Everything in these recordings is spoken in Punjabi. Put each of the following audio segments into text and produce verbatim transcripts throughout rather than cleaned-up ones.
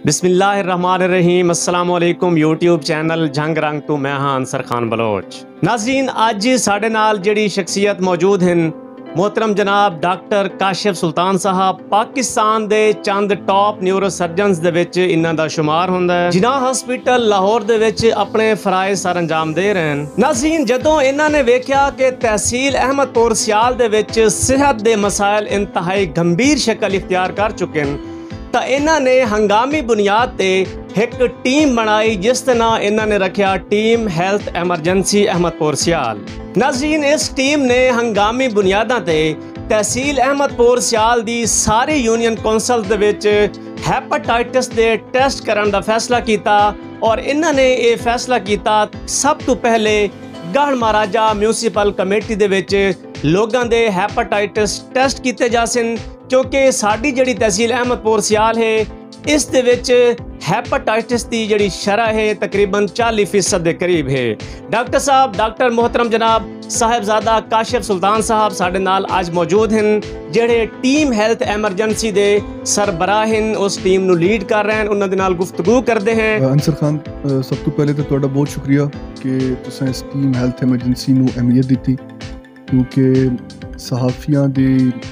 बिस्मिल्लाहिर्रहमानिर्रहीम अस्सलाम वालेकुम यूट्यूब चैनल जंग रंग तो मैं हाँ अंसर खान बलोच। नाज़रीन, अज साढ़े नाल जिहड़ी शख्सियत मौजूद हैं मोहतरम जनाब डॉक्टर काशिफ सुल्तान साहब, पाकिस्तान दे चंद टॉप न्यूरो सर्जनस दे विच इन्हां दा शुमार हुंदा है। जिन्ना हॉस्पिटल लाहौर दे विच अपने फराइज सर अंजाम दे रहे हैं। नाज़रीन, जदों इन्हां ने वेख्या कि तहसील अहमदपुर सियाल दे विच सेहत दे मसाइल इंतहाई गंभीर शक्ल इख्तियार कर चुके हैं, तो इन्हां ने हंगामी बुनियाद ते एक टीम बनाई जिस दा नाम इन्हां ने रखा team health emergency Ahmedpur Sial. नाज़रीन, इस टीम ने हंगामी बुनियादां ते तहसील अहमदपुर सियाल दी सारी यूनियन कौंसल दे विच हैपेटाइटिस दे टेस्ट करन दा फैसला किया और इन्हां ने ये फैसला किया सब तो पहले गढ़ महाराजा म्यूनसिपल कमेटी दे विच लोगां दे हैपेटाइटिस टेस्ट किए जा सन, क्योंकि साडी जिहड़ी तहसील अहमदपुर सियाल है इस दे विच हैपेटाइटिस की जिहड़ी शरह है तकरीबन चालीस फीसद के करीब है। डॉक्टर साहब, डॉक्टर मोहतरम जनाब साहिबजादा काशिफ सुल्तान साहब साडे नाल आज मौजूद हैं, जिहड़े टीम हैल्थ एमरजेंसी दे सरबराह हैं, उस टीम नू लीड कर रहे हैं, उन्हां दे नाल गुफ्तगू करते हैं। अंसर खान, सब तो पहले तो तुहाडा बहुत शुक्रिया कि तुसां इस टीम हैल्थ एमरजेंसी नू अहमियत दित्ती, क्योंकि सहाफियां दी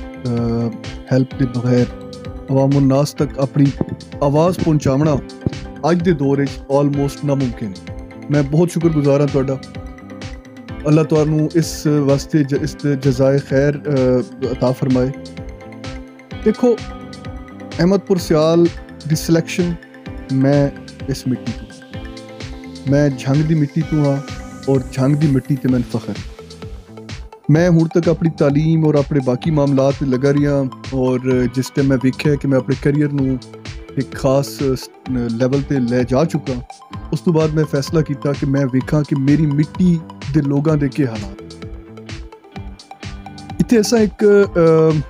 हैल्प के बगैर अवाम नास तक अपनी आवाज़ पहुँचावना अज के दौर ऑलमोस्ट नामुमकिन। मैं बहुत शुक्रगुजार हाँ तुहाडा। अल्लाह तुहानू इस वास्ते ज, इस जज़ाए खैर अता फरमाए। देखो, अहमदपुर सियाल दी सिलेक्शन मैं इस मिट्टी तो मैं झंग दी मिट्टी तो हाँ और झंग दी मिट्टी ते मैं फखर। मैं हुण तक अपनी तालीम और अपने बाकी मामलात लगा रही हाँ और जिस टाइम मैं वेख्या कि मैं अपने करियर नू एक खास लैवल ते ले जा चुका, उस तो बाद मैं फैसला किया कि मैं वेखा कि मेरी मिट्टी दे लोगां दे के हालात। इत्थे ऐसा एक आ,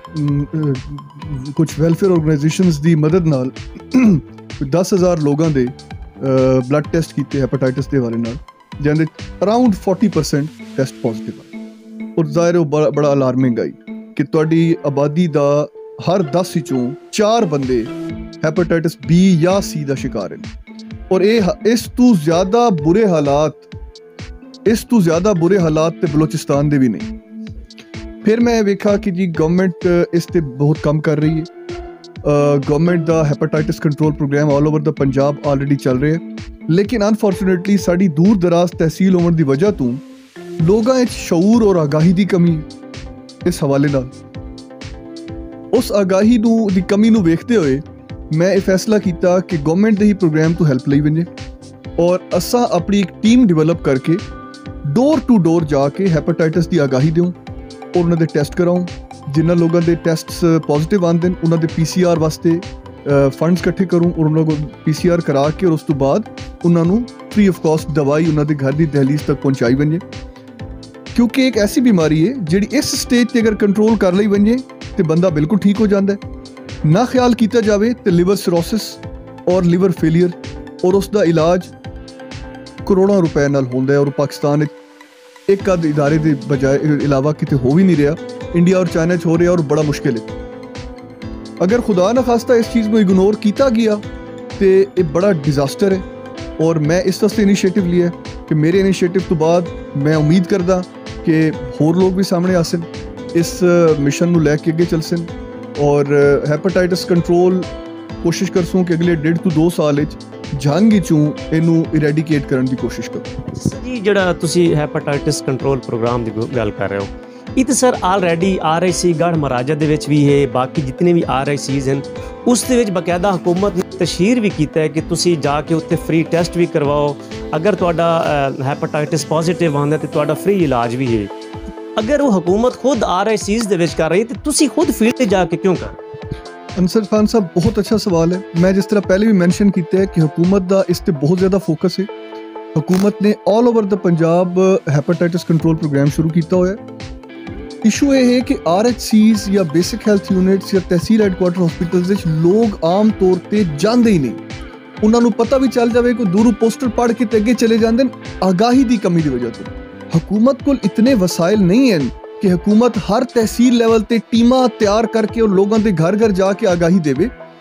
आ, कुछ वेलफेयर ऑर्गेनाइजेशंस दी मदद नाल दस हज़ार लोगां दे ब्लड टेस्ट किए हैपेटाइटिस के हवाले नाल, जिहदे around forty percent test positive आ और ज़ाहिर है बड़ा बड़ा अलार्मिंग आई कि तुहाडी आबादी दा हर दस विचों चार बंदे हैपेटाइटिस बी या सी का शिकार हैं और ये इस तो ज़्यादा बुरे हालात इस तो ज़्यादा बुरे हालात ते बलोचिस्तान दे भी नहीं। फिर मैं वेखा कि जी गवर्नमेंट इस ते बहुत कम कर रही है। गवर्नमेंट दा hepatitis control programme all over the Punjab already चल रहे हैं, लेकिन अनफॉर्चुनेटली साड़ी दूर दराज तहसील होने की वजह तो लोगों में शऊर और आगाही की कमी इस हवाले नाल उस आगाही नू दी कमी नू वेखते हुए मैं ये फैसला किया कि गवर्नमेंट दे ही प्रोग्राम तो हैल्प लई वंजे और असा अपनी एक टीम डिवेलप करके डोर टू डोर जाके हैपेटाइटिस की आगाही दूँ और उन्होंने टेस्ट कराऊँ। जिन्होंने लोगों के टेस्ट पॉजिटिव आते हैं उन्होंने पी सी आर वास्ते फंड्स इकट्ठे करूँ और उन्होंने पी सी आर करा के और उस तो बाद उन्होंने फ्री ऑफ कॉस्ट दवाई उन्होंने घर की दहलीज तक पहुँचाई वंजे, क्योंकि एक ऐसी बीमारी है जिहड़ी इस स्टेज पर अगर कंट्रोल कर ली वंजे तो बंदा बिल्कुल ठीक हो जाता है। ना ख्याल किया जाए तो लिवर सिरोसिस और लिवर फेलियर और उसका इलाज करोड़ों रुपए नाल होंदा है और पाकिस्तान एक आध इदारे के बजाय इलावा किते हो भी नहीं रहा, इंडिया और चाइना च हो रहा और बड़ा मुश्किल है। अगर खुदा न खास्ता इस चीज़ को इग्नोर किया गया तो ये बड़ा डिजास्टर है और मैं इस वास्ते इनिशिएटिव लिया कि मेरे इनिशिएटिव तो बाद मैं उम्मीद करदा कि होर लोग भी सामने आ सन, इस मिशन नू लैके अगे चल सन और हैपेटाइटिस कंट्रोल कोशिश कर सूँ कि अगले डेढ़ तो दो साल जंग चूँ इनू इरेडिकेट करने की कोशिश करूँ। जी, जिहड़ा तुसी हैपेटाइटिस कंट्रोल प्रोग्राम की गल कर रहे हो, ये तो sir already R I C Garh Maharaja दे विच भी है, बाकी जितने भी आर आई सीज हैं उस दे विच बाकायदा हुकूमत ने तशहीर भी किया है कि तुसी जाके उत्ते फ्री टेस्ट भी करवाओ, अगर तुहाडा हैपेटाइटिस पॉजिटिव आंदा तो तुहाडा फ्री इलाज भी है। अगर वो हुकूमत खुद आर आई सीज दे विच कर रही तो तुसी खुद फील्ड जाके क्यों कर? अंसर खान साहब, बहुत अच्छा सवाल है। मैं जिस तरह पहले भी मेंशन किया है कि हुकूमत का इस पर बहुत ज़्यादा फोकस है। हुकूमत ने all over the Punjab hepatitis control programme शुरू किया हुआ है। इशू ये है कि आर एच सीज या बेसिक हैल्थ यूनिट्स या तहसील हैडक्वार्टर हॉस्पिटल्स लोग आम तौर पर जाते ही नहीं, उन्होंने पता भी चल जाए कि दूरों पोस्टर पढ़ के अगे चले जाते हैं आगाही की कमी की वजह से। हुकूमत को इतने वसाइल नहीं हैं कि हुकूमत हर तहसील लेवल ते टीमां तैयार करके और लोगों के घर घर जाके आगाही देवे।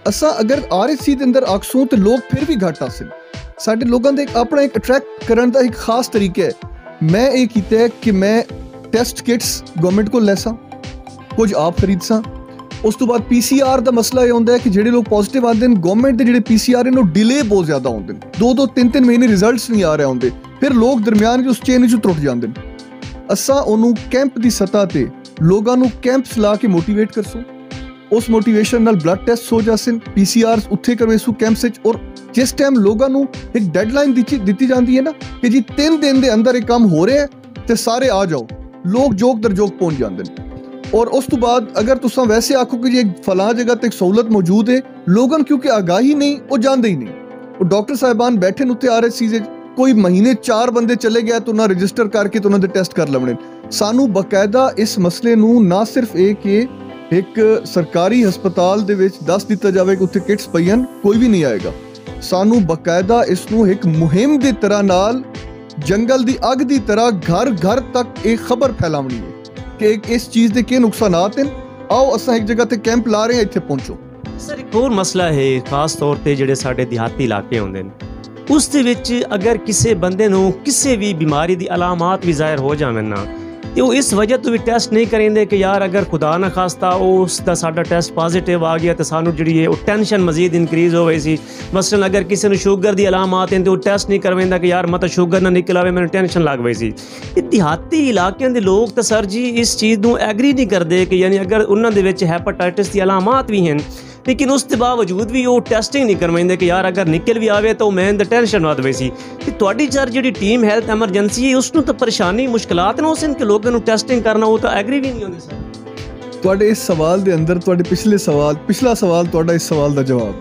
ਅਸਾਂ ਅਗਰ ਆਰ ਐਚ ਸੀ ਦੇ ਅੰਦਰ ਆਖਸੂੰ ਤੇ ਲੋਕ ਫਿਰ ਵੀ ਘੱਟ ਆਸਨ। ਸਾਡੇ ਲੋਕਾਂ ਦਾ ਇੱਕ ਆਪਣਾ ਇੱਕ ਅਟਰੈਕਟ ਕਰਨ ਦਾ ਇੱਕ ਖਾਸ ਤਰੀਕਾ ਹੈ। ਮੈਂ ਇਹ ਕੀਤਾ ਹੈ ਕਿ ਮੈਂ ਟੈਸਟ ਕਿਟਸ ਗਵਰਨਮੈਂਟ ਕੋਲ ਲੈਸਾਂ, ਕੁਝ ਆਪ ਖਰੀਦਸਾਂ। ਉਸ ਤੋਂ ਬਾਅਦ ਪੀ ਸੀ ਆਰ ਦਾ ਮਸਲਾ ਇਹ ਹੁੰਦਾ ਹੈ ਕਿ ਜਿਹੜੇ ਲੋਕ ਪੋਜ਼ਿਟਿਵ ਆਉਂਦੇ ਨੇ, ਗਵਰਨਮੈਂਟ ਦੇ ਜਿਹੜੇ ਪੀ ਸੀ ਆਰ ਨੇ ਉਹ ਡਿਲੇ ਬਹੁਤ ਜ਼ਿਆਦਾ ਹੁੰਦੇ ਨੇ, ਦੋ ਦੋ ਤਿੰਨ ਤਿੰਨ ਮਹੀਨੇ ਰਿਜ਼ਲਟਸ ਨਹੀਂ ਆ ਰਹੇ ਹੁੰਦੇ, ਫਿਰ ਲੋਕ ਦਰਮਿਆਨ 'ਚ ਉਸ ਚੇਨ ਵਿੱਚ ਟੁੱਟ ਜਾਂਦੇ ਨੇ। ਅਸਾਂ ਉਹਨੂੰ ਕੈਂਪ ਦੀ ਸਤ੍ਹਾ ਤੇ ਲੋਕਾਂ ਨੂੰ ਕੈਂਪਸ ਲਾ ਕੇ ਮੋਟੀਵੇਟ ਕਰਸੂ, ਉਸ ਮੋਟੀਵੇਸ਼ਨ ਨਾਲ ਬਲੱਡ ਟੈਸਟ ਹੋ ਜਾਸਨ, ਪੀ ਸੀ ਆਰ ਉੱਥੇ ਕਰਵੇਸੂ ਕੈਂਪਸ ਵਿੱਚ। ਔਰ ਜਿਸ ਟਾਈਮ ਲੋਕਾਂ ਨੂੰ ਇੱਕ ਡੈਡਲਾਈਨ ਦਿੱਤੀ ਜਾਂਦੀ ਹੈ ਨਾ ਕਿ ਜੀ ਤਿੰਨ ਦਿਨ ਦੇ ਅੰਦਰ ਇਹ ਕੰਮ ਹੋ ਰਿਹਾ ਤੇ ਸਾਰੇ ਆ ਜਾਓ, ਲੋਕ ਜੋਕ ਦਰ ਜੋਕ ਪਹੁੰਚ ਜਾਂਦੇ ਨੇ। ਔਰ ਉਸ ਤੋਂ ਬਾਅਦ ਅਗਰ ਤੁਸੀਂ ਵੈਸੇ ਆਖੋ ਕਿ ਜੀ ਫਲਾਂ ਜਗ੍ਹਾ ਤੇ ਇੱਕ ਸਹੂਲਤ ਮੌਜੂਦ ਹੈ, ਲੋਕਾਂ ਨੂੰ ਕਿਉਂਕਿ ਆਗਾਹੀ ਨਹੀਂ, ਉਹ ਜਾਣਦੇ ਹੀ ਨਹੀਂ। ਉਹ ਡਾਕਟਰ ਸਾਹਿਬਾਨ ਬੈਠੇ ਨੇ ਉੱਥੇ ਆਰ ਐਚ ਸੀ 'ਚ, ਕੋਈ ਮਹੀਨੇ ਚਾਰ ਬੰਦੇ ਚਲੇ ਗਿਆ ਤਾਂ ਉਹਨਾਂ ਰਜਿਸਟਰ ਕਰਕੇ ਤਾਂ ਉਹਨਾਂ ਦੇ ਟੈਸਟ ਕਰ ਲਵਣੇ। ਸਾਨੂੰ ਬਕਾਇਦਾ ਇਸ ਮਸਲੇ ਨੂੰ ਨਾ ਸਿਰਫ ਇਹ ਕਿ ਇੱਕ ਸਰਕਾਰੀ ਹਸਪਤਾਲ ਦੇ ਵਿੱਚ ਦੱਸ ਦਿੱਤਾ ਜਾਵੇ ਕਿ ਉੱਥੇ ਕਿਟਸ ਪਈਆਂ, ਕੋਈ ਵੀ ਨਹੀਂ ਆਏਗਾ। ਸਾਨੂੰ ਬਕਾਇਦਾ ਇਸ ਨੂੰ ਇੱਕ ਮੁਹਿੰਮ ਦੀ ਤਰ੍ਹਾਂ ਨਾਲ, ਜੰਗਲ ਦੀ ਅੱਗ ਦੀ ਤਰ੍ਹਾਂ ਘਰ ਘਰ ਤੱਕ ਇਹ ਖਬਰ ਫੈਲਾਉਣੀ ਹੈ ਕਿ ਇਸ ਚੀਜ਼ ਦੇ ਕੀ ਨੁਕਸਾਨਾਤ ਹਨ। ਆਓ ਅਸਾਂ ਇੱਕ ਜਗ੍ਹਾ ਤੇ ਕੈਂਪ ਲਾ ਰਹੇ ਹਾਂ, ਇੱਥੇ ਪਹੁੰਚੋ। ਸਰ ਇੱਕ ਹੋਰ ਮਸਲਾ ਹੈ, ਖਾਸ ਤੌਰ ਤੇ ਜਿਹੜੇ ਸਾਡੇ ਦਿਹਾਤੀ ਇਲਾਕੇ ਹੁੰਦੇ ਨੇ, ਉਸ ਦੇ ਵਿੱਚ ਅਗਰ ਕਿਸੇ ਬੰਦੇ ਨੂੰ ਕਿਸੇ ਵੀ ਬਿਮਾਰੀ ਦੀ ਅਲਾਮਾਤ ਵੀ ਜ਼ਾਹਿਰ ਹੋ ਜਾਵੇ ਨਾ, ਤੇ ਉਹ ਇਸ ਵਜ੍ਹਾ ਤੋਂ ਵੀ ਟੈਸਟ ਨਹੀਂ ਕਰਿੰਦੇ ਕਿ ਯਾਰ ਅਗਰ ਖੁਦਾ ਨਾ ਖਾਸਤਾ ਉਸ ਦਾ ਸਾਡਾ ਟੈਸਟ ਪੋਜ਼ਿਟਿਵ ਆ ਗਿਆ ਤਾਂ ਸਾਨੂੰ ਜਿਹੜੀ ਹੈ ਉਹ ਟੈਨਸ਼ਨ ਮਜ਼ੀਦ ਇਨਕਰੀਜ਼ ਹੋ ਗਈ ਸੀ। ਮਸਲਨ ਅਗਰ ਕਿਸੇ ਨੂੰ ਸ਼ੂਗਰ ਦੀ ਅਲਾਮਾਤ ਹਨ ਤੇ ਉਹ ਟੈਸਟ ਨਹੀਂ ਕਰਵਾਉਂਦਾ ਕਿ ਯਾਰ ਮਤਲਬ ਸ਼ੂਗਰ ਨਾ ਨਿਕਲ ਆਵੇ, ਮੈਨੂੰ ਟੈਨਸ਼ਨ ਲੱਗ ਪਈ ਸੀ। ਇਹ ਦਿਹਾਤੀ ਇਲਾਕਿਆਂ ਦੇ ਲੋਕ ਤਾਂ ਸਰ ਜੀ ਇਸ ਚੀਜ਼ ਨੂੰ ਐਗਰੀ ਨਹੀਂ ਕਰਦੇ ਕਿ ਯਾਨੀ ਅਗਰ ਉਹਨਾਂ ਦੇ ਵਿੱਚ ਹੈਪਾਟਾਈਟਿਸ ਦੀ ਅਲਾਮਾਤ ਵੀ ਹਨ, ਲੇਕਿਨ ਉਸ ਦੇ ਬਾਵਜੂਦ ਵੀ ਉਹ ਟੈਸਟਿੰਗ ਨਹੀਂ ਕਰਵਾਉਂਦੇ ਕਿ ਯਾਰ ਅਗਰ ਨਿਕਲ ਵੀ ਆਵੇ ਤਾਂ ਉਹ ਮੈਂ ਤਾਂ ਟੈਨਸ਼ਨ ਵੱਧ ਪਈ ਸੀ। ਤੇ ਤੁਹਾਡੀ ਸਰ ਜਿਹੜੀ ਟੀਮ ਹੈਲਥ ਐਮਰਜੈਂਸੀ ਹੈ, ਉਸ ਨੂੰ ਤਾਂ ਪਰੇਸ਼ਾਨੀ ਮੁਸ਼ਕਲਾਤ ਨਾ ਹੋਸਨ ਕਿ ਲੋਕਾਂ ਨੂੰ ਟੈਸਟਿੰਗ ਕਰਨਾ, ਉਹ ਤਾਂ ਐਗਰੀ ਵੀ ਨਹੀਂ ਹੁੰਦੇ। ਸਰ ਤੁਹਾਡੇ ਇਸ ਸਵਾਲ ਦੇ ਅੰਦਰ ਤੁਹਾਡੇ ਪਿਛਲੇ ਸਵਾਲ ਪਿਛਲਾ ਸਵਾਲ ਤੁਹਾਡਾ ਇਸ ਸਵਾਲ ਦਾ ਜਵਾਬ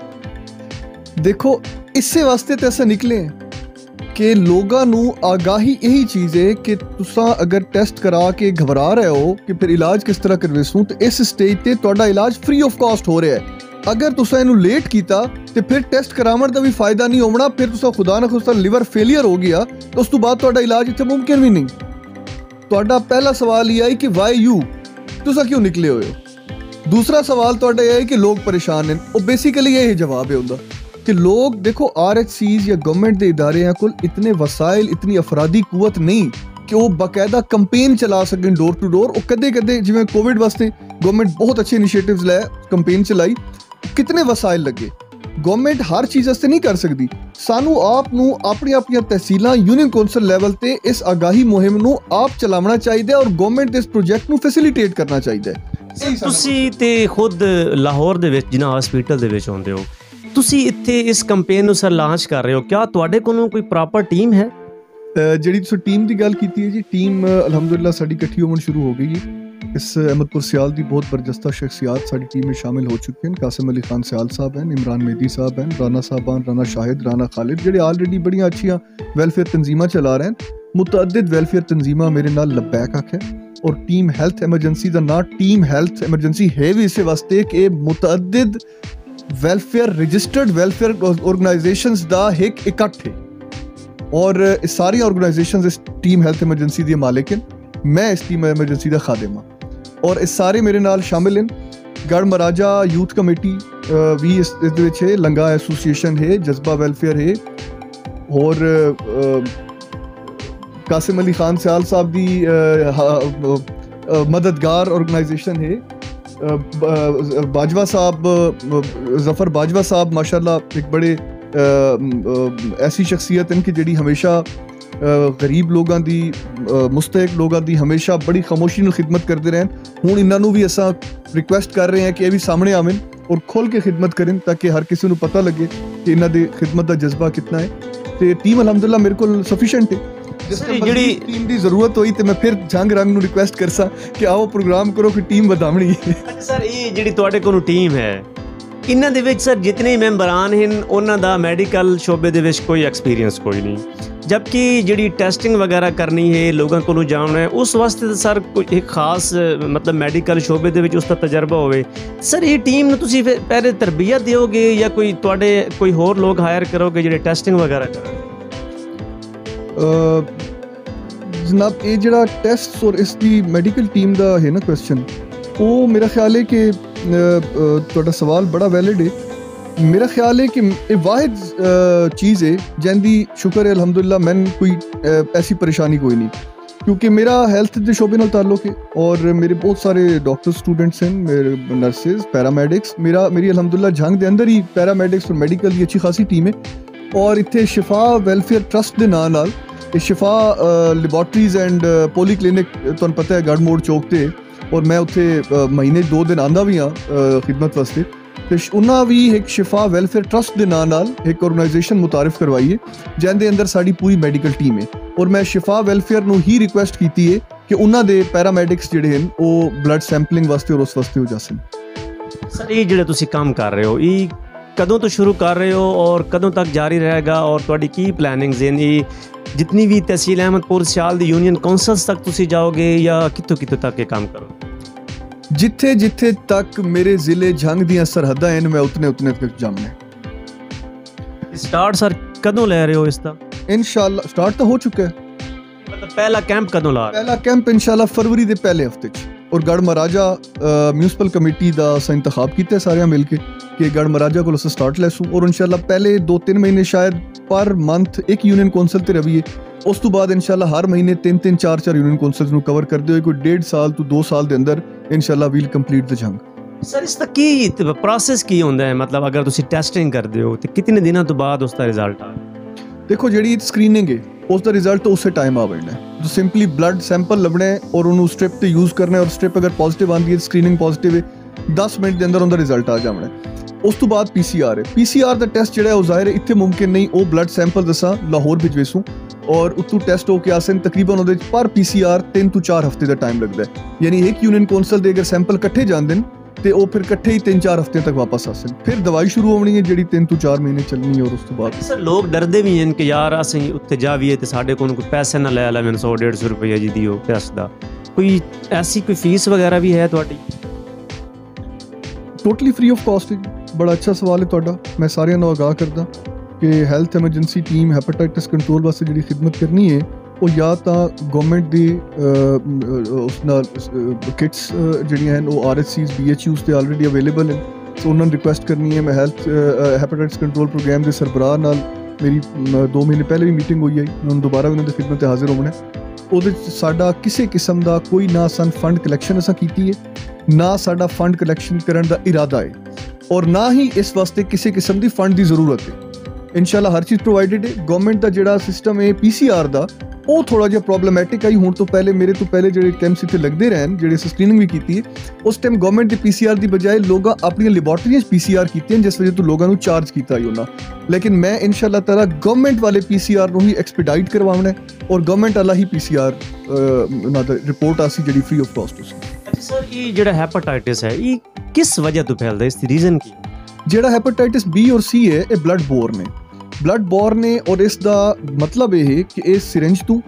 ਹੈ। ਦੇਖੋ, ਇਸੇ ਵਾਸਤੇ ਤਾਂ ਅਸੀਂ ਨਿਕਲੇ ਕਿ ਲੋਕਾਂ ਨੂੰ ਆਗਾਹੀ ਇਹੀ ਚੀਜ਼ ਹੈ ਕਿ ਤੁਸੀਂ ਅਗਰ ਟੈਸਟ ਕਰਾ ਕੇ ਘਬਰਾ ਰਹੇ ਹੋ ਕਿ ਫਿਰ ਇਲਾਜ ਕਿਸ ਤਰ੍ਹਾਂ ਕਰਵੇਸੂ, ਤੇ ਇਸ ਸਟੇਜ ਤੇ ਤੁਹਾਡਾ ਇਲਾਜ ਫ੍ਰੀ ਆਫ ਕਾਸਟ ਹੋ ਰਿਹਾ ਹੈ। ਅਗਰ ਤੁਸੀਂ ਇਹਨੂੰ ਲੇਟ ਕੀਤਾ ਤੇ ਫਿਰ ਟੈਸਟ ਕਰਾਉਣ ਦਾ ਵੀ ਫਾਇਦਾ ਨਹੀਂ ਹੋਣਾ, ਫਿਰ ਤੁਸੀਂ ਖੁਦਾ ਨਾ ਖੁਦਾ ਲਿਵਰ ਫੇਲੀਅਰ ਹੋ ਗਿਆ ਤਾਂ ਉਸ ਤੋਂ ਬਾਅਦ ਤੁਹਾਡਾ ਇਲਾਜ ਇੱਥੇ ਮੁਮਕਿਨ ਵੀ ਨਹੀਂ। ਤੁਹਾਡਾ ਪਹਿਲਾ ਸਵਾਲ ਇਹ ਹੈ ਕਿ ਵਾਈ ਯੂ, ਤੁਸੀਂ ਕਿਉਂ ਨਿਕਲੇ ਹੋਏ ਹੋ। ਦੂਸਰਾ ਸਵਾਲ ਤੁਹਾਡਾ ਇਹ ਹੈ ਕਿ ਲੋਕ ਪਰੇਸ਼ਾਨ ਨੇ। ਉਹ ਬੇਸਿਕਲੀ ਇਹ ਜਵਾਬ ਹੈ ਉਹਦਾ कि लोग देखो आर एच सीज या गवर्नमेंट के इदारे को इतने वसाइल, इतनी अफराधी कुवत नहीं कि वो बाकायदा कंपेन चला सकें डोर टू डोर। और कदे कदे जिवें कोविड वास्ते गवर्नमेंट बहुत अच्छे इनिशिएटिव्स लै कंपेन चलाई, कितने वसाइल लगे। गवर्नमेंट हर चीज़ वास्ते नहीं कर सकती। सानू आप नू अपनी अपनी तहसीलां यूनियन कौंसल लैवल ते इस आगाही मुहिम नू आप चलावना चाहिए और गवर्नमेंट इस प्रोजेक्ट नू फैसिलिटेट करना चाहिए। तुसी ते खुद लाहौर दे विच जिन्ना हॉस्पिटल दे विच होंदे हो, ਤੁਸੀਂ ਇੱਥੇ ਇਸ ਕੈਂਪੇਨ ਨੂੰ ਸਰ ਲਾਂਚ ਕਰ ਰਹੇ ਹੋ, ਕਿਆ ਤੁਹਾਡੇ ਕੋਲੋਂ ਕੋਈ ਪ੍ਰੋਪਰ ਟੀਮ ਹੈ? ਜਿਹੜੀ ਤੁਸੀਂ ਟੀਮ ਦੀ ਗੱਲ ਕੀਤੀ ਹੈ ਜੀ, ਟੀਮ ਅਲਹਮਦੁਲਿਲਾ ਸਾਡੀ ਇਕੱਠੀ ਹੋਣ ਸ਼ੁਰੂ ਹੋ ਗਈ ਹੈ। ਇਸ ਅਹਿਮਦਪੁਰ ਸਿਆਲ ਦੀ ਬਹੁਤ ਬਰਜਸਤਾ ਸ਼ਖਸੀਅਤ ਸਾਡੀ ਟੀਮ ਵਿੱਚ ਸ਼ਾਮਿਲ ਹੋ ਚੁੱਕੇ ਹਨ। ਕਾਸਿਮ ਅਲੀ ਖਾਨ ਸਿਆਲ ਸਾਹਿਬ ਹਨ, ਇਮਰਾਨ ਮੇਦੀ ਸਾਹਿਬ ਹਨ, ਰਾਣਾ ਸਾਹਿਬਾਨ, ਰਾਣਾ ਸ਼ਾਹਿਦ, ਰਾਣਾ ਖਾਲਿਦ, ਜਿਹੜੇ ਆਲਰੇਡੀ ਬੜੀਆਂ ਅੱਛੀਆਂ ਵੈਲਫੇਅਰ ਤਨਜ਼ੀਮਾਂ ਚਲਾ ਰਹੇ ਹਨ। ਮੁਤਅੱਦਿਦ ਵੈਲਫੇਅਰ ਤਨਜ਼ੀਮਾਂ ਮੇਰੇ ਨਾਲ ਲਬੈਕ ਆਖਿਆ। ਔਰ ਟੀਮ ਹੈਲਥ ਐਮਰਜੈਂਸੀ ਦਾ ਨਾਂ ਟੀਮ ਹੈਲਥ ਐਮਰਜੈਂਸੀ ਹੈ ਵੀ ਇਸੇ ਵਾਸਤੇ ਕਿ ਇਹ ਮੁਤਅੱਦਿਦ वेलफेयर रजिस्टर्ड वेलफेयर ऑर्गेनाइजेशंस दा एक इकट्ठ है। और इस सारी ऑर्गेनाइजेशंस इस टीम हेल्थ एमरजेंसी दी मालिक हैं, मैं इस टीम एमरजेंसी दा खादिम हाँ। और इस सारे मेरे नाल शामिल हैं। गढ़ महाराजा यूथ कमेटी भी इस दे विच है, लंगा एसोसीएशन है, जज्बा वेलफेयर है, और कासिम अली खान सियाल साहब दी मददगार ऑर्गेनाइजेशन है। बाजवा साहब, ज़फ़र बाजवा साहब माशाल्लाह एक बड़े ऐसी शख्सियत हैं कि जिहड़ी हमेशा गरीब लोगों की, मुस्तहिक लोगों की हमेशा बड़ी खामोशी नाल खिदमत करते रहन। हुण इन्हां नूं भी असां रिक्वेस्ट कर रहे हैं कि ये भी सामने आवन और खोल के खिदमत करें ताकि हर किसी नूं पता लगे कि इन्हां दी खिदमत दा जज्बा कितना है। ते टीम अलहमदुलिल्लाह मेरे कोल सफिशेंट है। ਜਿਹੜੀ ਟੀਮ ਦੀ ਜ਼ਰੂਰਤ ਹੋਈ ਤੇ ਮੈਂ ਫਿਰ ਜੰਗ ਰੰਗ ਨੂੰ ਰਿਕੁਐਸਟ ਕਰਸਾਂ ਕਿ ਆਓ ਪ੍ਰੋਗਰਾਮ ਕਰੋ ਕਿ ਟੀਮ ਵਧਾਵਣੀ ਹੈ। ਸਰ ਇਹ ਜਿਹੜੀ ਤੁਹਾਡੇ ਕੋਲ ਟੀਮ ਹੈ, ਇਹਨਾਂ ਦੇ ਵਿੱਚ ਸਰ ਜਿਤਨੇ ਮੈਂਬਰਾਂ ਹਨ ਉਹਨਾਂ ਦਾ ਮੈਡੀਕਲ ਸ਼ੋਬੇ ਦੇ ਵਿੱਚ ਕੋਈ ਐਕਸਪੀਰੀਅੰਸ ਕੋਈ ਨਹੀਂ, ਜਦਕਿ ਜਿਹੜੀ ਟੈਸਟਿੰਗ ਵਗੈਰਾ ਕਰਨੀ ਹੈ, ਲੋਕਾਂ ਕੋਲੋਂ ਜਾਣਨਾ ਹੈ, ਉਸ ਵਾਸਤੇ ਤਾਂ ਸਰ ਕੋਈ ਇੱਕ ਖਾਸ ਮਤਲਬ ਮੈਡੀਕਲ ਸ਼ੋਬੇ ਦੇ ਵਿੱਚ ਉਸ ਦਾ ਤਜਰਬਾ ਹੋਵੇ। ਸਰ ਇਹ ਟੀਮ ਨੂੰ ਤੁਸੀਂ ਫਿਰ ਪਹਿਲੇ ਤਰਬੀਅਤ ਦਿਓਗੇ ਜਾਂ ਕੋਈ ਤੁਹਾਡੇ ਕੋਈ ਹੋਰ ਲੋਕ ਹਾਇਰ ਕਰੋਗੇ ਜਿਹੜੇ ਟੈਸਟਿੰਗ ਵਗੈਰਾ ਕਰਨ? जनाब ये जरा टेस्ट और इसकी मेडिकल टीम का है ना क्वेश्चन, वो मेरा ख्याल है कि ਤੁਹਾਡਾ ਸਵਾਲ ਬੜਾ ਵੈਲਿਡ ਹੈ। मेरा ख्याल है कि ये वाहिद चीज़ है जिंदी शुक्र है अल्हम्दुलिल्लाह मैन कोई ऐसी परेशानी कोई नहीं, क्योंकि मेरा हेल्थ के शोबे नाल ताल्लुक है और मेरे बहुत सारे डॉक्टर स्टूडेंट्स हैं, मेरे नर्सेज, पैरामेडिक्स। मेरा मेरी अल्हम्दुलिल्लाह जंग के अंदर ही पैरामेडिक्स और मैडिकल की अच्छी खासी टीम है। और इत्थे शिफा वेलफेयर ट्रस्ट के नाम नाल शिफा लैबोरेटरीज एंड पोली क्लिनिक तुहानूं पता है गढ़ मोड़ चौक ते, और मैं उत्थे महीने दो दिन आंदा भी हाँ खिदमत वास्ते। ਤੇ ਉਹਨਾਂ ਵੀ ਇੱਕ ਸ਼ਿਫਾ ਵੈਲਫੇਅਰ ਟਰਸਟ ਦੇ ਨਾਂ ਨਾਲ ਇੱਕ ਆਰਗੇਨਾਈਜੇਸ਼ਨ ਮੁਤਾਰਿਫ ਕਰਵਾਈ ਹੈ ਜਿਹਦੇ ਅੰਦਰ ਸਾਡੀ ਪੂਰੀ ਮੈਡੀਕਲ ਟੀਮ ਹੈ। ਔਰ ਮੈਂ ਸ਼ਿਫਾ ਵੈਲਫੇਅਰ ਨੂੰ ਹੀ ਰਿਕੁਐਸਟ ਕੀਤੀ ਹੈ ਕਿ ਉਹਨਾਂ ਦੇ ਪੈਰਾਮੈਡਿਕਸ ਜਿਹੜੇ ਹਨ ਉਹ ਬਲੱਡ ਸੈਂਪਲਿੰਗ ਵਾਸਤੇ ਔਰ ਉਸ ਵਾਸਤੇ ਹੋ ਜਾਸਨ। ਸਰ ਇਹ ਜਿਹੜੇ ਤੁਸੀਂ ਕੰਮ ਕਰ ਰਹੇ ਹੋ ਇਹ ਕਦੋਂ ਤੋਂ ਸ਼ੁਰੂ ਕਰ ਰਹੇ ਹੋ ਔਰ ਕਦੋਂ ਤੱਕ ਜਾਰੀ ਰਹੇਗਾ, ਔਰ ਤੁਹਾਡੀ ਕੀ ਪਲੈਨਿੰਗਸ ਹਨ? ਇਹ ਜਿਤਨੀ ਵੀ ਤਹਿਸੀਲ ਅਹਿਮਦਪੁਰ ਸਿਆਲ ਦੀ ਯੂਨੀਅਨ ਕੌਂਸਲਸ ਤੱਕ ਤੁਸੀਂ ਜਾਓਗੇ ਜਾਂ ਕਿੱਥੋਂ ਕਿੱਥੋਂ ਤੱਕ ਇਹ ਕੰਮ ਕਰੋਗੇ? ਜਿੱਥੇ ਜਿੱਥੇ ਤੱਕ ਮੇਰੇ ਜ਼ਿਲ੍ਹੇ ਜੰਗ ਦੀਆਂ ਸਰਹੱਦਾਂ ਹਨ ਮੈਂ ਉਤਨੇ ਉਤਨੇ ਤੱਕ ਜਾਣਾ। ਸਟਾਰਟ ਸਰ ਕਦੋਂ ਲੈ ਰਹੇ ਹੋ ਇਸ ਦਾ? ਇਨਸ਼ਾਅੱਲਾ ਸਟਾਰਟ ਤਾਂ ਹੋ ਚੁੱਕਾ ਹੈ। ਮਤਲਬ ਪਹਿਲਾ ਕੈਂਪ ਕਦੋਂ ਲਾ ਰਹੇ? ਪਹਿਲਾ ਕੈਂਪ ਇਨਸ਼ਾਅੱਲਾ ਫਰਵਰੀ ਦੇ ਪਹਿਲੇ ਹਫਤੇ 'ਚ। ਔਰ ਗੜ ਮਹਾਰਾਜਾ ਮਿਊਨਿਸਪਲ ਕਮੇਟੀ ਦਾ ਅਸਾਂ ਇੰਤਖਾਬ ਕੀਤਾ ਸਾਰਿਆਂ ਮਿਲ ਕੇ ਕਿ ਗੜ ਮਹਾਰਾਜਾ ਕੋਲ ਅਸੀਂ ਸਟਾਰਟ ਲੈਸੂ। ਔਰ ਇਨਸ਼ਾਅੱਲਾ ਪਹਿਲੇ ਦੋ ਤਿੰਨ ਮਹੀਨੇ ਸ਼ਾਇਦ ਪਰ ਮੰਥ ਇੱਕ ਯੂਨੀਅਨ ਕੌਂਸਲ ਤੇ ਰਵੀਏ। ਉਸ ਤੋਂ ਬਾਅਦ ਇਨਸ਼ਾਅੱਲਾ ਹਰ ਮਹੀਨੇ ਤਿੰਨ ਤਿੰਨ ਚਾਰ ਚਾਰ ਯੂਨੀਅਨ ਕੌਂਸਲਸ ਨੂੰ ਕਵਰ ਕਰਦੇ ਹੋਏ ਕੋਈ ਡੇਢ ਸਾਲ ਤੋਂ ਦੋ ਸਾਲ ਦੇ ਅੰਦਰ ਇਨਸ਼ਾਅੱਲਾ ਵੀਲ ਕੰਪਲੀਟ ਦ ਜੰਗ। ਸਰ ਇਸ ਦਾ ਕੀ ਪ੍ਰੋਸੈਸ ਕੀ ਹੁੰਦਾ ਹੈ? ਮਤਲਬ ਅਗਰ ਤੁਸੀਂ ਟੈਸਟਿੰਗ ਕਰਦੇ ਹੋ ਤੇ ਕਿੰਨੇ ਦਿਨਾਂ ਤੋਂ ਬਾਅਦ ਉਸ ਦਾ ਰਿਜ਼ਲਟ ਆ? ਦੇਖੋ ਜਿਹੜੀ ਸਕਰੀਨਿੰਗ ਹੈ ਉਸ ਦਾ ਰਿਜ਼ਲਟ ਉਸੇ ਟਾਈਮ ਆ ਬੈਠਣਾ ਹੈ। ਜੋ ਸਿੰਪਲੀ ਬਲੱਡ ਸੈਂਪਲ ਲੱਭਣਾ ਹੈ ਔਰ ਉਹਨੂੰ ਸਟ੍ਰਿਪ ਤੇ ਯੂਜ਼ ਕਰਨਾ ਹੈ ਔਰ ਸਟ੍ਰਿਪ ਅਗਰ ਪੋਜ਼ਿਟਿਵ ਆਉਂਦੀ ਹੈ ਸਕਰੀਨਿੰਗ ਪੋਜ਼ਿਟਿਵ ਹੈ ਦਸ ਮਿੰਟ ਦੇ ਅੰਦਰ ਉਹਦਾ ਰਿਜ਼ਲਟ ਆ ਜਾਣਾ ਹੈ। ਉਸ ਤੋਂ ਬਾਅਦ ਪੀ ਸੀ ਆਰ ਹੈ। ਪੀ ਸੀ ਆਰ ਦਾ ਟੈਸਟ ਜਿਹੜਾ ਉਹ ਜ਼ਾਹਿਰ ਹੈ ਇੱਥੇ ਮੁਮਕਿਨ ਨਹੀਂ, ਉਹ ਬਲੱਡ ਸੈਂਪਲ ਦਸਾਂ ਲਾਹੌਰ ਭਿਜਵੇਸੂ ਔਰ ਉੱਥੋਂ ਟੈਸਟ ਹੋ ਕੇ ਆਸਨ ਤਕਰੀਬਨ ਉਹਦੇ ਪਰ ਪੀ ਸੀ ਆਰ ਤਿੰਨ ਤੋਂ ਚਾਰ ਹਫ਼ਤੇ ਦਾ ਟਾਈਮ ਲੱਗਦਾ ਹੈ। ਯਾਨੀ ਇੱਕ ਯੂਨੀਅਨ ਕੌਂਸਲ ਦੇ ਅਗਰ ਸੈਂਪਲ ਇਕੱਠੇ ਜਾਂਦੇ ਨੇ ਤੇ ਉਹ ਫਿਰ ਇਕੱਠੇ ਹੀ ਤਿੰਨ ਚਾਰ ਹਫ਼ਤੇ ਤੱਕ ਵਾਪਸ ਆਸਨ। ਫਿਰ ਦਵਾਈ ਸ਼ੁਰੂ ਹੋਣੀ ਹੈ ਜਿਹੜੀ ਤਿੰਨ ਤੋਂ ਚਾਰ ਮਹੀਨੇ ਚੱਲਣੀ ਹੈ। ਔਰ ਉਸ ਤੋਂ ਬਾਅਦ ਸਰ ਲੋਕ ਡਰਦੇ ਵੀ ਹਨ ਕਿ ਯਾਰ ਅਸੀਂ ਉੱਥੇ ਜਾਵੀਏ ਤੇ ਸਾਡੇ ਕੋਲ ਕੋਈ ਪੈਸੇ ਨਾ ਲੈ ਲੈਣ ਸੌ ਡੇਢ ਸੌ ਰੁਪਏ ਜੀ ਦਿਓ ਟੈਸਟ ਦਾ। ਕੋਈ ਐਸੀ ਕੋਈ ਫੀਸ ਵਗੈਰਾ ਵੀ ਹੈ ਤੁਹਾਡੀ? Totally free of cost. ਬੜਾ ਅੱਛਾ ਸਵਾਲ ਹੈ ਤੁਹਾਡਾ। ਮੈਂ ਸਾਰਿਆਂ ਨੂੰ ਆਗਾਹ ਕਰਦਾ ਕਿ health emergency team hepatitis control ਵਾਸਤੇ ਜਿਹੜੀ ਖਿਦਮਤ ਕਰਨੀ ਹੈ ਉਹ ਜਾਂ ਤਾਂ ਗਵਰਨਮੈਂਟ ਦੀ ਉਸ ਨਾਲ ਕਿਟਸ ਜਿਹੜੀਆਂ ਹਨ ਉਹ R H Cs B H Us 'ਤੇ ਆਲਰੇਡੀ ਅਵੇਲੇਬਲ ਹਨ। ਸੋ ਉਹਨਾਂ ਨੂੰ ਰਿਕੁਐਸਟ ਕਰਨੀ ਹੈ। ਮੈਂ ਹੈਲਥ ਹੈਪੇਟਾਈਟਿਸ ਕੰਟਰੋਲ ਪ੍ਰੋਗਰਾਮ ਦੇ ਸਰਬਰਾਹ ਨਾਲ ਮੇਰੀ ਦੋ ਮਹੀਨੇ ਪਹਿਲੇ ਵੀ ਮੀਟਿੰਗ ਹੋਈ ਹੈ। ਹੁਣ ਦੁਬਾਰਾ ਵੀ ਉਹਨਾਂ ਦੀ ਖਿਦਮਤ 'ਤੇ ਹਾਜ਼ਰ ਹੋਣਾ। ਉਹਦੇ 'ਚ ਸਾਡਾ ਕਿਸੇ ਕਿਸਮ ਦਾ ਕੋਈ ਨਾ ਸਨ ਫੰਡ ਕਲੈਕਸ਼ਨ ਅਸਾਂ ਕੀਤੀ ਹੈ, ਨਾ ਸਾਡਾ ਫੰਡ ਕਲੈਕਸ਼ਨ ਕਰਨ ਦਾ ਇਰਾਦਾ ਹੈ ਔਰ ਨਾ ਹੀ ਇਸ ਵਾਸਤੇ ਕਿਸੇ ਕਿਸਮ ਦੀ ਫੰਡ ਦੀ ਜ਼ਰੂਰਤ ਹੈ। ਇਨਸ਼ਾਅੱਲਾ ਹਰ ਚੀਜ਼ ਪ੍ਰੋਵਾਈਡਡ ਹੈ। ਗਵਰਨਮੈਂਟ ਦਾ ਜਿਹੜਾ ਸਿਸਟਮ ਹੈ ਪੀ ਸੀ ਆਰ ਦਾ ਉਹ ਥੋੜ੍ਹਾ ਜਿਹਾ ਪ੍ਰੋਬਲਮੈਟਿਕ ਆਈ। ਹੁਣ ਤੋਂ ਪਹਿਲੇ ਮੇਰੇ ਤੋਂ ਪਹਿਲੇ ਜਿਹੜੇ ਕੈਂਪਸ ਇੱਥੇ ਲੱਗਦੇ ਰਹਿਣ ਜਿਹੜੇ ਸਕਰੀਨਿੰਗ ਵੀ ਕੀਤੀ ਹੈ ਉਸ ਟਾਈਮ ਗਵਰਨਮੈਂਟ ਦੀ ਪੀ ਸੀ ਆਰ ਦੀ ਬਜਾਏ ਲੋਕਾਂ ਆਪਣੀਆਂ ਲੈਬੋਰਟਰੀਆਂ 'ਚ ਪੀ ਸੀ ਆਰ ਕੀਤੀਆਂ ਜਿਸ ਵਜ੍ਹਾ ਤੋਂ ਲੋਕਾਂ ਨੂੰ ਚਾਰਜ ਕੀਤਾ ਹੀ ਉਹਨਾਂ। ਲੇਕਿਨ ਮੈਂ ਇਨਸ਼ਾਅੱਲਾ ਤਾਲਾ ਗਵਰਨਮੈਂਟ ਵਾਲੇ ਪੀ ਸੀ ਆਰ ਨੂੰ ਹੀ ਐਕਸਪੀਡਾਈਟ ਕਰਵਾਉਣਾ ਔਰ ਗਵਰਨਮੈਂਟ ਵਾਲਾ ਹੀ ਪੀ ਸੀ ਆਰ ਉਹਨਾਂ ਦਾ ਰਿਪੋਰਟ ਆਸੀ ਜਿਹੜੀ ਫ੍ਰੀ ਆਫ ਕਾਸਟ ਸੀ। ਸਰ ਇਹ ਜਿਹੜਾ ਹੈਪੇਟਾਈਟਿਸ ਹੈ ਇਹ ਕਿਸ ਵਜ੍ਹਾ ਤੋਂ ਫੈਲਦਾ? ਇਸ ਦੀ ਰੀਜ਼ਨ ਕੀ? ਜਿਹੜਾ ਹੈਪੇਟਾਈਟਿਸ ਬੀ ਔਰ ਸੀ ਹੈ ਇਹ ਬਲੱਡ ਬੋਰਨ ਹੈ। ਬਲੱਡ ਬੋਰਨ ਹੈ ਔਰ ਇਸ ਦਾ ਮਤਲਬ ਇਹ ਹੈ ਕਿ ਇਹ ਸਿਰਿੰਜ ਤੋਂ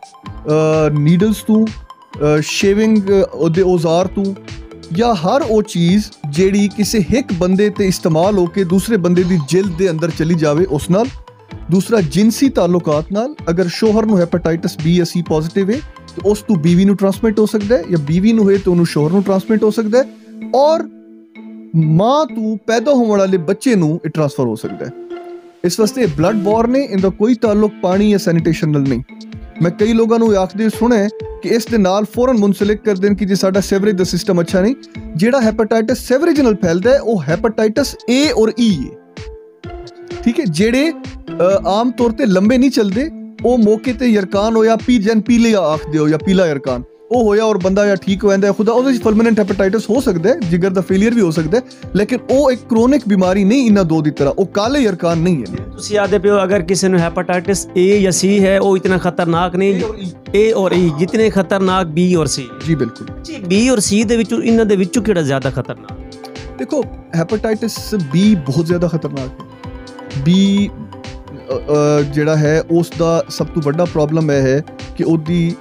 ਨੀਡਲਸ ਤੋਂ ਸ਼ੇਵਿੰਗ ਉਹਦੇ ਔਜ਼ਾਰ ਤੋਂ ਜਾਂ ਹਰ ਉਹ ਚੀਜ਼ ਜਿਹੜੀ ਕਿਸੇ ਇੱਕ ਬੰਦੇ ਤੇ ਇਸਤੇਮਾਲ ਹੋ ਕੇ ਦੂਸਰੇ ਬੰਦੇ ਦੀ ਜਿਲਦ ਦੇ ਅੰਦਰ ਚਲੀ ਜਾਵੇ ਉਸ ਨਾਲ। ਦੂਸਰਾ ਜਿਨਸੀ ਤਾਲੁਕਾਤ ਨਾਲ ਅਗਰ ਸ਼ੋਹਰ ਨੂੰ ਹੈਪੇਟਾਈਟਿਸ ਬੀ ਅਸੀਂ ਪੋਜ਼ਿਟਿਵ ਹੈ ਤਾਂ ਉਸ ਤੋਂ ਬੀਵੀ ਨੂੰ ਟ੍ਰਾਂਸਮਿਟ ਹੋ ਸਕਦਾ ਹੈ ਜਾਂ ਬੀਵੀ ਨੂੰ ਹੋਏ ਤਾਂ ਉਹਨੂੰ ਸ਼ੋਹਰ ਨੂੰ ਟ੍ਰਾਂਸਮਿਟ ਹੋ ਸਕਦਾ ਹੈ ਔਰ ਮਾਂ ਤੋਂ ਪੈਦਾ ਹੋਣ ਵਾਲੇ ਬੱਚੇ ਨੂੰ ਇਹ ਟ੍ਰਾਂਸਫਰ ਹੋ ਸਕਦਾ ਹੈ। ਇਸ ਵਾਸਤੇ ਬਲੱਡ ਬੋਰਨ ਹੈ। ਇਹਦਾ ਕੋਈ ਤਾਲੁਕ ਪਾਣੀ ਜਾਂ ਸੈਨੀਟੇਸ਼ਨ ਨਾਲ ਨਹੀਂ। ਮੈਂ ਕਈ ਲੋਕਾਂ ਨੂੰ ਆਖਦੇ ਸੁਣਿਆ ਕਿ ਇਸ ਦੇ ਨਾਲ ਫੌਰਨ ਮੁਨਸਲਿਕ ਕਰ ਦੇਣ ਕਿ ਜੇ ਸਾਡਾ ਸੈਵਰੇਜ ਦਾ ਸਿਸਟਮ ਅੱਛਾ ਨਹੀਂ। ਜਿਹੜਾ ਹੈਪੇਟਾਈਟਿਸ ਸੈਵਰੇਜ ਨਾਲ ਫੈਲਦਾ ਹੈ ਉਹ ਹੈਪੇਟਾਈਟਿਸ ਏ ਔਰ ਈ ਹੈ। ਠੀਕ ਹੈ, ਜਿਹੜੇ ਆਮ ਤੌਰ ਤੇ ਲੰਬੇ ਨਹੀਂ ਚੱਲਦੇ ਉਹ ਮੌਕੇ ਤੇ ਯਰਕਾਨ ਹੋਇਆ ਪੀ ਜਨ ਪੀਲੀਆ ਆਖਦੇ ਹੋ ਜਾਂ ਪੀਲਾ ਯਰਕਾਨ ਉਹ ਹੋਇਆ ਔਰ ਬੰਦਾ ਜਾਂ ਠੀਕ ਹੋ ਜਾਂਦਾ ਖੁਦਾ ਉਹਦੇ 'ਚ ਫਲਮੀਨੈਂਟ ਹੈਪੇਟਾਈਟਿਸ ਹੋ ਸਕਦਾ ਹੈ, ਜਿਗਰ ਦਾ ਫੇਲੀਅਰ ਵੀ ਹੋ ਸਕਦਾ ਹੈ, ਲੇਕਿਨ ਉਹ ਇੱਕ ਕ੍ਰੋਨਿਕ ਬਿਮਾਰੀ ਨਹੀਂ ਇਹਨਾਂ ਦੋ ਦੀ ਤਰ੍ਹਾਂ। ਉਹ ਕਾਲੇ ਯਰਕਾਨ ਨਹੀਂ ਹੈ। ਤੁਸੀਂ ਆਦੇ ਪਿਓ ਅਗਰ ਕਿਸੇ ਨੂੰ ਹੈਪੇਟਾਈਟਿਸ ਏ ਜਾਂ ਸੀ ਹੈ ਉਹ ਇਤਨਾ ਖਤਰਨਾਕ ਨਹੀਂ। ਏ ਔਰ ਈ ਜਿਤਨੇ ਖਤਰਨਾਕ ਬੀ ਔਰ ਸੀ। ਜੀ ਬਿਲਕੁਲ ਜੀ। ਬੀ ਔਰ ਸੀ ਦੇ ਵਿੱਚੋਂ ਇਹਨਾਂ ਦੇ ਵਿੱਚੋਂ ਕਿਹੜਾ ਜ਼ਿਆਦਾ ਖਤਰਨਾਕ? ਦੇਖੋ ਹੈਪੇਟਾਈਟਿਸ ਬੀ ਬਹੁਤ ਜ਼ਿਆਦਾ ਖਤਰਨਾਕ ਹੈ। ਬੀ ਜਿਹੜਾ ਹੈ ਉਸ ਦਾ ਸਭ ਤੋਂ ਵੱਡਾ ਪ੍ਰੋਬਲਮ ਇਹ ਹੈ ਕਿ ਉਹਦੀ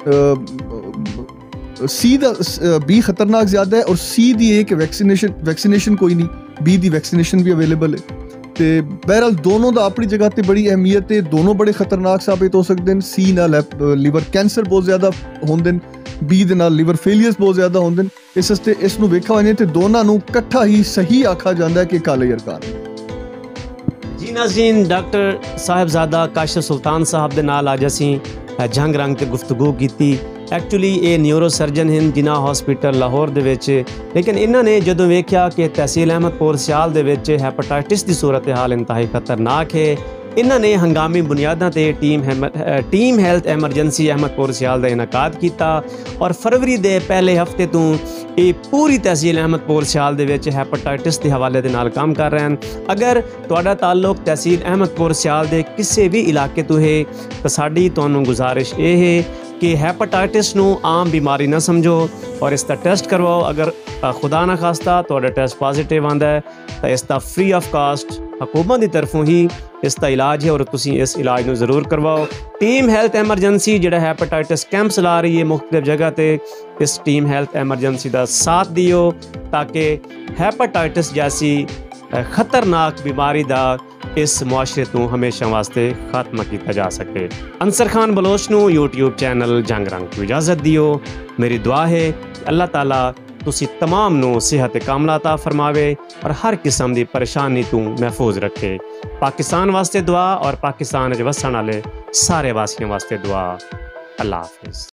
ਸੀ ਦਾ ਬੀ ਖਤਰਨਾਕ ਜ਼ਿਆਦਾ ਹੈ ਔਰ ਸੀ ਦੀ ਇੱਕ ਵੈਕਸੀਨੇਸ਼ਨ ਵੈਕਸੀਨੇਸ਼ਨ ਕੋਈ ਨਹੀਂ। ਬੀ ਦੀ ਵੈਕਸੀਨੇਸ਼ਨ ਵੀ ਅਵੇਲੇਬਲ ਹੈ ਤੇ ਬਹਿਰਹਾਲ ਦੋਨੋਂ ਦਾ ਆਪਣੀ ਜਗ੍ਹਾ ਤੇ ਬੜੀ ਅਹਿਮੀਅਤ ਹੈ। ਦੋਨੋਂ ਬੜੇ ਖਤਰਨਾਕ ਸਾਬਿਤ ਹੋ ਸਕਦੇ ਨੇ। ਸੀ ਨਾਲ ਲਿਵਰ ਕੈਂਸਰ ਬਹੁਤ ਜ਼ਿਆਦਾ ਹੁੰਦੇ ਨੇ ਬੀ ਦੇ ਨਾਲ ਲਿਵਰ ਫੇਲੀਅਰਸ ਬਹੁਤ ਜ਼ਿਆਦਾ ਹੁੰਦੇ ਨੇ। ਇਸ ਵਾਸਤੇ ਇਸ ਨੂੰ ਵੇਖਿਆ ਹੋਇਆ ਤੇ ਦੋਨਾਂ ਨੂੰ ਇਕੱਠਾ ਹੀ ਸਹੀ ਆਖਿਆ ਜਾਂਦਾ ਹੈ ਕਿ ਕਾਲੇ ਅਰਕਾਨ। ਜੀ ਨਾਜ਼ਰੀਨ, ਡਾਕਟਰ ਸਾਹਿਬਜ਼ਾਦਾ ਕਾਸ਼ਫ ਸੁਲਤਾਨ ਸਾਹਿਬ ਦੇ ਨਾਲ ਅੱਜ ਅਸੀਂ ਜੰਗ ਰੰਗ ਤੇ ਗੁਫ਼ਤਗੂ ਕੀਤੀ। ਐਕਚੁਅਲੀ ਇਹ ਨਿਊਰੋ ਸਰਜਨ ਹਨ ਜਿਨ੍ਹਾਂ ਹਸਪੀਟਲ ਲਾਹੌਰ ਦੇ ਵਿੱਚ, ਲੇਕਿਨ ਇਹਨਾਂ ਨੇ ਜਦੋਂ ਵੇਖਿਆ ਕਿ ਤਹਿਸੀਲ ਅਹਿਮਦਪੁਰ ਸਿਆਲ ਦੇ ਵਿੱਚ ਹੈਪੇਟਾਈਟਿਸ ਦੀ ਸੂਰਤ ਹਾਲ ਇੰਤਹਾਈ ਖਤਰਨਾਕ ਹੈ, ਇਹਨਾਂ ਨੇ ਹੰਗਾਮੀ ਬੁਨਿਆਦਾਂ ਤੇ team team health emergency Ahmedpur Sial ਦਾ ਇਨਕਾਦ ਕੀਤਾ ਔਰ ਫਰਵਰੀ ਦੇ ਪਹਿਲੇ ਹਫਤੇ ਤੋਂ ਇਹ ਪੂਰੀ ਤਹਿਸੀਲ ਅਹਿਮਦਪੁਰ ਸਿਆਲ ਦੇ ਵਿੱਚ ਹੈਪੇਟਾਈਟਿਸ ਦੇ ਹਵਾਲੇ ਦੇ ਨਾਲ ਕੰਮ ਕਰ ਰਹੇ ਹਨ। ਅਗਰ ਤੁਹਾਡਾ ਤਾਲੁਕ ਤਹਿਸੀਲ ਅਹਿਮਦਪੁਰ ਸਿਆਲ ਦੇ ਕਿਸੇ ਵੀ ਇਲਾਕੇ ਤੋਂ ਹੈ ਤਾਂ ਸਾਡੀ ਤੁਹਾਨੂੰ ਗੁਜ਼ਾਰਿਸ਼ ਇਹ ਹੈ ਕਿ ਹੈਪੇਟਾਈਟਿਸ ਨੂੰ ਆਮ ਬਿਮਾਰੀ ਨਾ ਸਮਝੋ ਔਰ ਇਸ ਦਾ ਟੈਸਟ ਕਰਵਾਓ। ਅਗਰ ਖੁਦਾ ਨਾ ਖਾਸਤਾ ਤੁਹਾਡਾ ਟੈਸਟ ਪੋਜ਼ਿਟਿਵ ਆਉਂਦਾ ਹੈ ਤਾਂ ਇਸ ਦਾ ਫ੍ਰੀ ਆਫ ਕਾਸਟ ਹਕੂਮਤ ਦੀ ਤਰਫੋਂ ਹੀ ਇਸ ਦਾ ਇਲਾਜ ਹੈ ਔਰ ਤੁਸੀਂ ਇਸ ਇਲਾਜ ਨੂੰ ਜ਼ਰੂਰ ਕਰਵਾਓ। ਟੀਮ ਹੈਲਥ ਐਮਰਜੈਂਸੀ ਜਿਹੜਾ ਹੈਪੇਟਾਈਟਿਸ ਕੈਂਪਸ ਲਾ ਰਹੀ ਹੈ ਮੁਖਤਲਿਫ ਜਗ੍ਹਾ ਤੇ, ਇਸ ਟੀਮ ਹੈਲਥ ਐਮਰਜੈਂਸੀ ਦਾ ਸਾਥ ਦਿਓ ਤਾकि ਹੈਪੇਟਾਈਟਿਸ ਜੈਸੀ ਖਤਰਨਾਕ ਬਿਮਾਰੀ ਦਾ ਇਸ ਮੁਆਸ਼ਰੇ ਤੋਂ ਹਮੇਸ਼ਾ ਵਾਸਤੇ ਖਾਤਮਾ ਕੀਤਾ ਜਾ ਸਕੇ। ਅੰਸਰ ਖਾਨ ਬਲੋਚ ਨੂੰ YouTube ਚੈਨਲ ਜੰਗ ਰੰਗ ਤੋਂ ਇਜਾਜ਼ਤ ਦਿਓ। ਮੇਰੀ ਦੁਆ ਹੈ ਕਿ ਅੱਲਾਹ ਤਾਲਾ ਤੁਸੀਂ तमाम ਨੂੰ ਸਿਹਤ ਕਾਮਲਾ अता फरमावे और हर किस्म की परेशानी तू महफूज रखे। पाकिस्तान वास्ते दुआ और पाकिस्तान वसन वाले सारे वासियों वास्ते दुआ। अल्लाह हाफिज़।